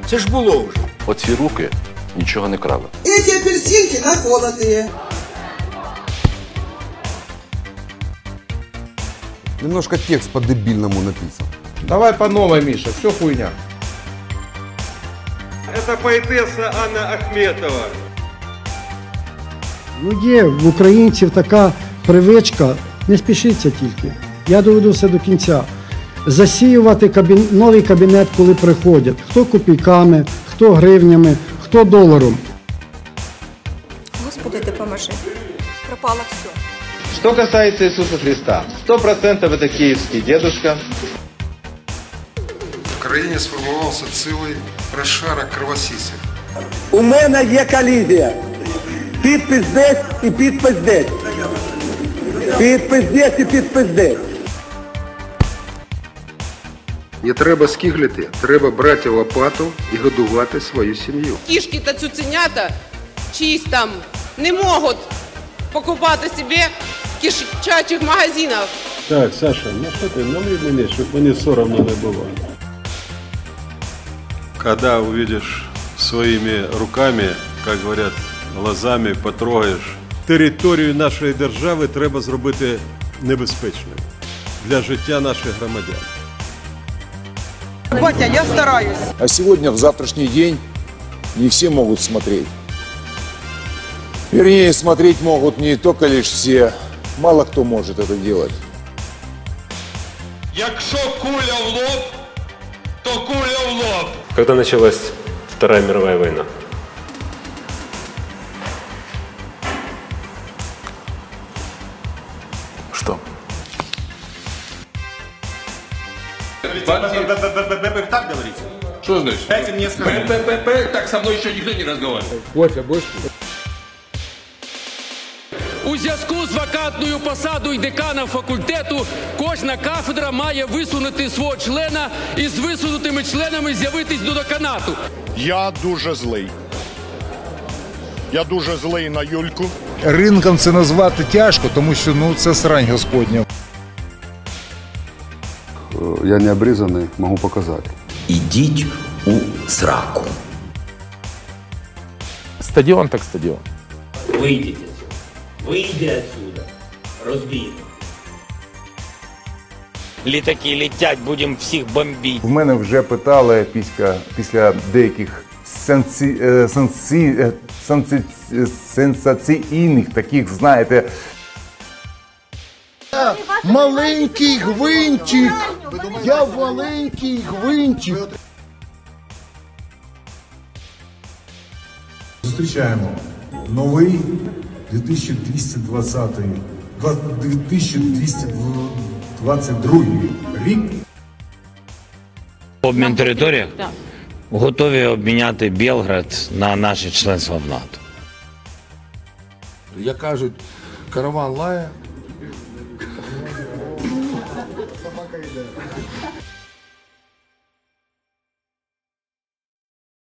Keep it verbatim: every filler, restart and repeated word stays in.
Це ж було вже. Оці руки нічого не крали. Эти апельсинки наколотые. Немножко текст по-дебильному написан. Давай по новой, Миша, все хуйня. Это поэтесса Анна Ахметова. Ну, є в українців така привичка, не спішіться тільки, я доведу все до кінця, засіювати кабін... новий кабінет, коли приходять. Хто копійками, хто гривнями, хто доларом. Господи, допоможи. Пропало все. Что касается Иисуса Христа, сто процентов это киевский дедушка. В країні сформувався цілий розшарок кровосісів. У мене є колізія. Підпис десь і підпис десь. Підпис десь і підпис десь. Не треба скиглити, треба брати лопату і годувати свою сім'ю. Кішки та цуценята чиїсь там не можуть покупати собі в кишачих магазинах. Так, Саша, ну що ти, налий мені, щоб мені соромно не було. Когда увидишь своими руками, как говорят, глазами потрогаешь, територію нашої держави треба зробити небезпечною для життя наших громадян. Батя, я стараюсь. А сегодня, в завтрашний день, не все могут смотреть. Вернее, смотреть могут не только лишь все. Мало кто может это делать. Якщо куля в лоб, то куля в лоб. Когда началась Вторая мировая война? Что? Так говорите? Что значит? Дайте мне сказать. П-п-п, так со мной еще никто не разговаривал. Кофе будешь? У зв'язку з вакантною посадою декана факультету кожна кафедра має висунути свого члена і з висунутими членами з'явитись до деканату. Я дуже злий. Я дуже злий на Юльку. Ринком це назвати тяжко, тому що ну, це срань Господня. Я не обрізаний, можу показати. Ідіть у сраку. Стадіон так стадіон. Вийдіть отсюда. Вийди отсюда. Розбій. Літаки летять, будемо всіх бомбити. В мене вже питали після, після деяких сенсі, сенсі, сенсі, сенсаційних таких, знаєте, Я маленький гвинтик. Я маленький гвинтик. Зустрічаємо новий дві тисячі двісті двадцятий, дві тисячі двісті двадцять другий рік. Обмін території? Так. Готові обміняти Білград на наше членство в НАТО. Як кажуть, караван лає. Собака йде.